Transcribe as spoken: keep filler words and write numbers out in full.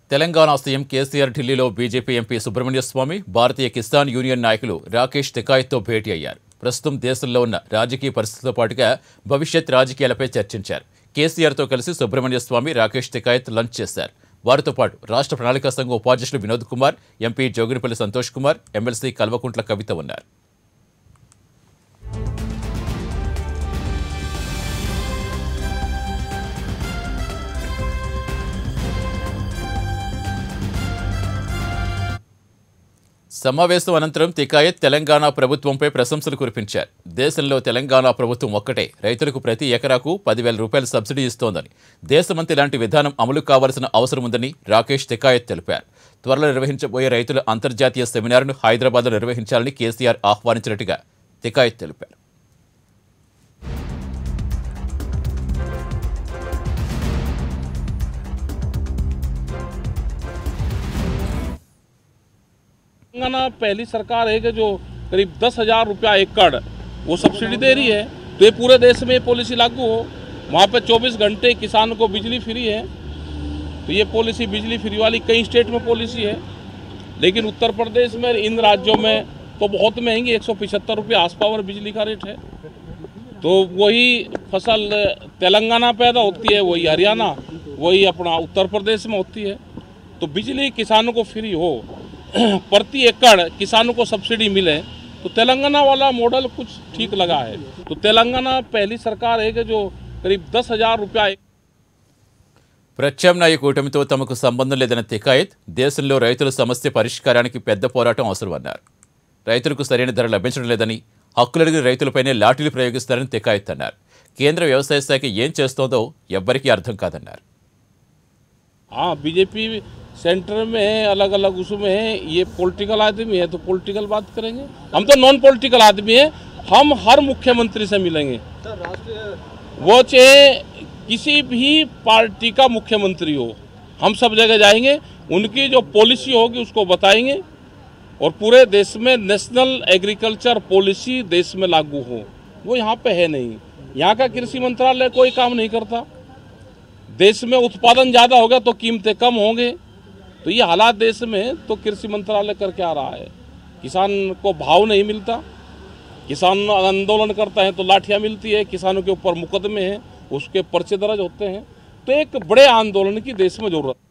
Telangana CM KCR ఢిల్లీలో BJP MP Subrahmanya Swamy, Bharatiya Kisan Union నాయకులు రాకేష్ తికాయత్తో భేటీ అయ్యారు. ప్రస్తుతం దేశంలో ఉన్న రాజకీయ పరిస్థితులతో పాటుగా భవిష్యత్ రాజకీయాలపై చర్చించారు. కేసీఆర్తో కలిసి సుబ్రహ్మణ్య స్వామి, రాకేష్ తికాయత్ లంచ్ చేశారు. వారితో పాటు రాష్ట్ర ప్రణాళికా సంఘం ఉపాధ్యక్షులు వినోద్ కుమార్, ఎంపీ జోగినిపల్లి సంతోష్ కుమార్, ఎమ్మెల్సీ కల్వకుంట్ల కవిత ఉన్నారు. సమావేశం అనంతరం తికాయత్ తెలంగాణ ప్రభుత్వంపై ప్రశంసలు కురిపించారు. దేశంలో తెలంగాణ ప్రభుత్వం ఒక్కటే రైతులకు ప్రతి ఎకరాకు పదివేల రూపాయల సబ్సిడీ ఇస్తోందని, దేశమంతా ఇలాంటి విధానం అమలు కావాల్సిన అవసరం ఉందని రాకేష్ తికాయత్ తెలిపారు. త్వరలో నిర్వహించబోయే రైతుల అంతర్జాతీయ సెమినార్ను హైదరాబాద్లో నిర్వహించాలని కేసీఆర్ ఆహ్వానించినట్టుగా తికాయత్ తెలిపారు. तेलंगाना पहली सरकार है कि जो करीब दस हजार रुपया एकड़ वो सब्सिडी दे रही है, तो ये पूरे देश में पॉलिसी लागू हो। वहाँ पे चौबीस घंटे किसान को बिजली फ्री है, तो ये पॉलिसी बिजली फ्री वाली कई स्टेट में पॉलिसी है, लेकिन उत्तर प्रदेश में इन राज्यों में तो बहुत महंगी एक सौ पिछहत्तर रुपये हाउस पावर बिजली का रेट है। तो वही फसल तेलंगाना पैदा होती है, वही हरियाणा, वही अपना उत्तर प्रदेश में होती है। तो बिजली किसानों को फ्री हो, प्रति एकड़ किसानों को सब्सिडी मिले, तो तेलंगाना वाला मॉडल कुछ ठीक लगा है। तो तेलंगाना पहली सरकार है कि जो करीब दस हजार रुपया ప్రత్యామ్నాయ కూటమితో తమకు సంబంధం లేదన్న తికాయత్, దేశంలో రైతుల సమస్య పరిష్కారానికి పెద్ద పోరాటం అవసరమన్నారు. రైతులకు సరైన ధర లభించడం లేదని, హక్కులడిగిన రైతులపైనే లాఠీలు ప్రయోగిస్తారని తికాయత్ అన్నారు. కేంద్ర వ్యవసాయ శాఖ ఏం చేస్తోందో ఎవ్వరికీ అర్థం కాదన్నారు. बीजेपी सेंटर में अलग अलग उसमें है, ये पॉलिटिकल आदमी है तो पॉलिटिकल बात करेंगे। हम तो नॉन पॉलिटिकल आदमी है, हम हर मुख्यमंत्री से मिलेंगे, वो चाहे किसी भी पार्टी का मुख्यमंत्री हो, हम सब जगह जाएंगे, उनकी जो पॉलिसी होगी उसको बताएंगे, और पूरे देश में नेशनल एग्रीकल्चर पॉलिसी देश में लागू हो। वो यहाँ पे है नहीं, यहाँ का कृषि मंत्रालय कोई काम नहीं करता। देश में उत्पादन ज़्यादा होगा तो कीमतें कम होंगे, तो ये हालात देश में तो कृषि मंत्रालय करके आ रहा है। किसान को भाव नहीं मिलता, किसान आंदोलन करता है तो लाठियाँ मिलती है, किसानों के ऊपर मुकदमे हैं, उसके पर्चे दर्ज होते हैं। तो एक बड़े आंदोलन की देश में जरूरत है।